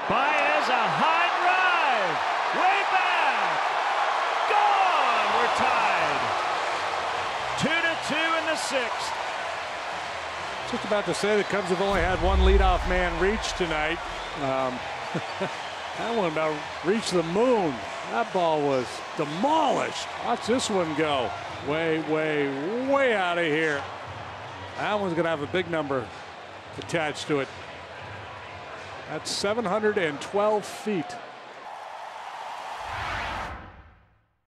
Baez, a high drive, way back, gone. We're tied. 2-2 in the sixth. Just about to say the Cubs have only had one leadoff man reach tonight. That one about reached the moon. That ball was demolished. Watch this one go. Way, way, way out of here. That one's going to have a big number attached to it. That's 712 feet.